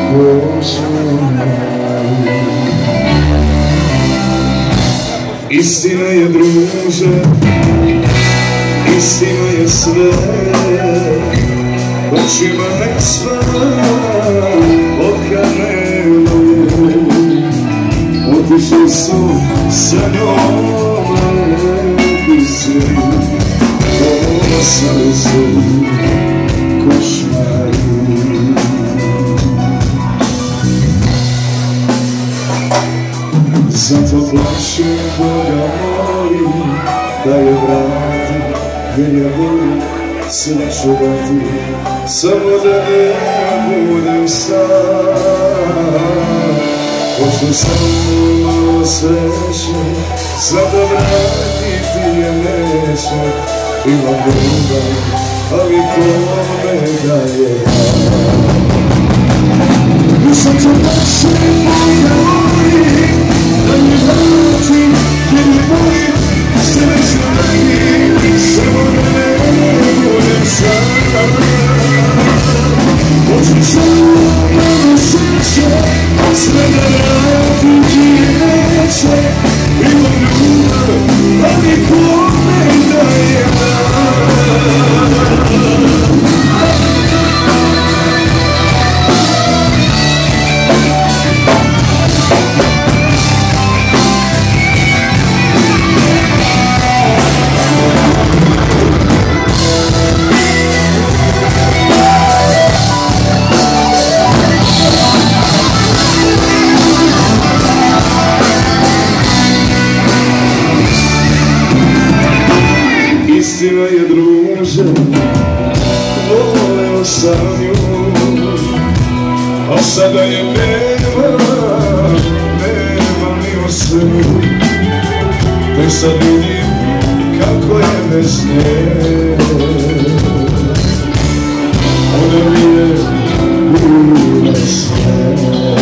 Istina je, druže, istina je sve, očima nek sva od kamenu. Otišli su sa njom neki svi, ostali su košmari. Zato plašim Boga molim da je vrati, jer ja volim sve čuvati, samo da ne budem sam. Hoću samo malo sreće, sad da vratiti je neće. Imam ljubav, ali kome da je zato plašim Boga molim da mi vrati, jer je volim sve čuvati, samo da ne budem sam. Hoću samo malo sreće, sve da vrati ti neće. Imam ljubav, ali kome da je istina je, druže, voleo sam nju, a sada je nema ni u svemu. Te sad vidim kako je bez nje, ona mi je bila sve.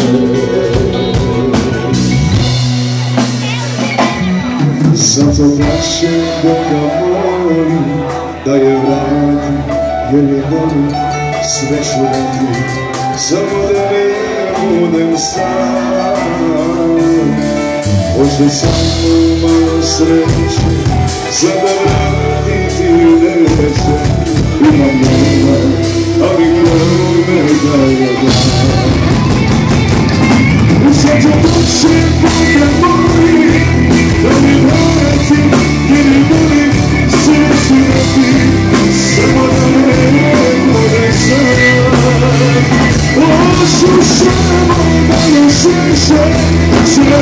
Zato plašim Boga molim da je vrati, jer je volim sve čuvati, samo da ne budem sam. Hoću samo malo sreće, sad da vratiti neće. Imam ljubav, ali kome da je zato plašim Boga molim da mi vrati, jer je volim sve čuvati, samo da ne budem sam. Hoću samo malo sreće,